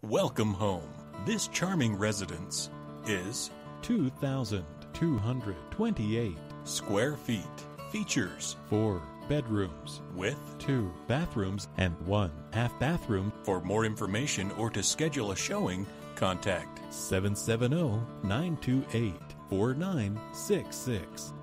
Welcome home. This charming residence is 2,228 square feet. Features 4 bedrooms with 2 bathrooms and 1 half bathroom. For more information or to schedule a showing, contact 770-928-4966.